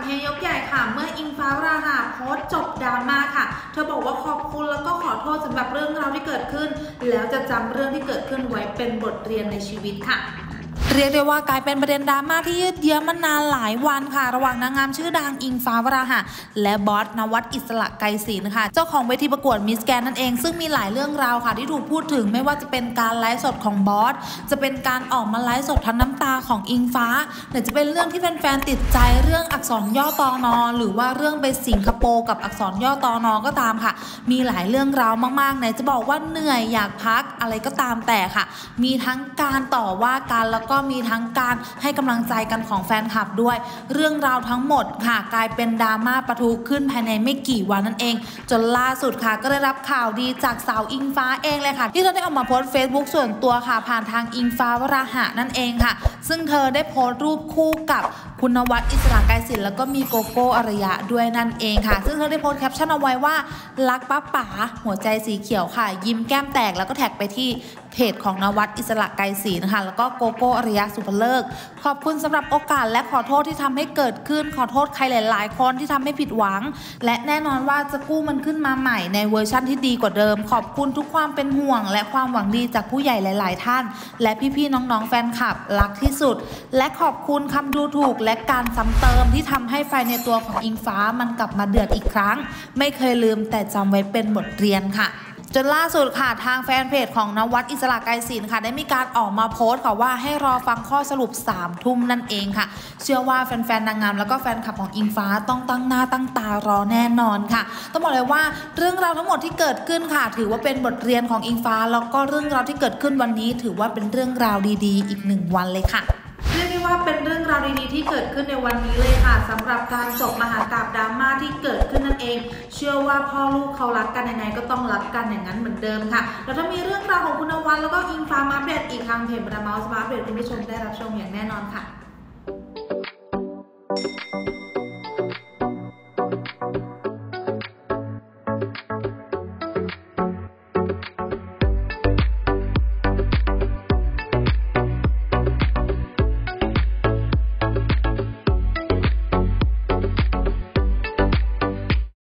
เฮยกใหญ่ค่ะเมื่ออิงฟ้าวราหะโพสต์จบดราม่าค่ะเธอบอกว่าขอบคุณแล้วก็ขอโทษสำหรับเรื่องราวที่เกิดขึ้นแล้วจะจำเรื่องที่เกิดขึ้นไว้เป็นบทเรียนในชีวิตค่ะเรียกได้ว่ากลายเป็นประเด็นดราม่าที่ยืดเยื้อมานานหลายวันค่ะระหว่างนางงามชื่อดังอิงฟ้าวราหะและบอสนวัดอิสระไกรศิลป์ค่ะเจ้าของเวทีประกวดมิสแกรนด์นั่นเองซึ่งมีหลายเรื่องราวค่ะที่ถูกพูดถึงไม่ว่าจะเป็นการไลฟ์สดของบอสจะเป็นการออกมาไลฟ์สดทั้งน้ำตาของอิงฟ้าหรือจะเป็นเรื่องที่แฟนๆติดใจเรื่องอักษรย่อตนหรือว่าเรื่องไปสิงคโปร์กับอักษรย่อตนก็ตามค่ะมีหลายเรื่องราวมากๆไหนจะบอกว่าเหนื่อยอยากพักอะไรก็ตามแต่ค่ะมีทั้งการต่อว่ากันแล้วก็มีทั้งการให้กำลังใจกันของแฟนคลับด้วยเรื่องราวทั้งหมดค่ะกลายเป็นดราม่าปะทุขึ้นภายในไม่กี่วันนั่นเองจนล่าสุดค่ะก็ได้รับข่าวดีจากสาวอิงฟ้าเองเลยค่ะที่เธอได้ออกมาโพสต์ Facebook ส่วนตัวค่ะผ่านทางอิงฟ้าวราหะนั่นเองค่ะซึ่งเธอได้โพสต์รูปคู่กับคุณนวัดอิสระไกรศิลป์แล้วก็มีโกโก้อารยะด้วยนั่นเองค่ะซึ่งเธอได้โพสต์แคปชั่นเอาไว้ว่ารักป้าป๋าหัวใจสีเขียวค่ะยิ้มแก้มแตกแล้วก็แท็กไปที่เพจของนวัดอิสระไกรศิลป์นะคะแล้วก็โกโก้อารยะสุภเลิกขอบคุณสำหรับโอกาสและขอโทษที่ทำให้เกิดขึ้นขอโทษใครหลายๆคนที่ทำให้ผิดหวังและแน่นอนว่าจะกู้มันขึ้นมาใหม่ในเวอร์ชั่นที่ดีกว่าเดิมขอบคุณทุกความเป็นห่วงและความหวังดีจากผู้ใหญ่หลายๆท่านและพี่ๆน้องๆแฟนคลับรักที่สุดและขอบคุณคำดูถูกและการซ้ำเติมที่ทำให้ไฟในตัวของอิงฟ้ามันกลับมาเดือดอีกครั้งไม่เคยลืมแต่จำไว้เป็นบทเรียนค่ะจนล่าสุดค่ะทางแฟนเพจของนวัดอิสระไกรศิลป์ค่ะได้มีการออกมาโพสต์ค่ะว่าให้รอฟังข้อสรุป3 ทุ่มนั่นเองค่ะเชื่อว่าแฟนๆนางงามแล้วก็แฟนคลับของอิงฟ้าต้องตั้งหน้าตั้งตารอแน่นอนค่ะต้องบอกเลยว่าเรื่องราวทั้งหมดที่เกิดขึ้นค่ะถือว่าเป็นบทเรียนของอิงฟ้าแล้วก็เรื่องราวที่เกิดขึ้นวันนี้ถือว่าเป็นเรื่องราวดีๆอีก1 วันเลยค่ะเรียกได้ว่าเป็นเรื่องราวดีๆที่เกิดขึ้นในวันนี้เลยค่ะสำหรับการจบมหากาพย์ดราม่าที่เกิดขึ้นนั่นเองเชื่อว่าพ่อลูกเขารักกันยังไงก็ต้องรักกันอย่างนั้นเหมือนเดิมค่ะแล้วถ้ามีเรื่องราวของคุณนวัดแล้วก็อิงฟ้ามาอัปเดตอีกทางเพจบราเมาส์มาอัปเดตคุณผู้ชมได้รับชมอย่างแน่นอนค่ะ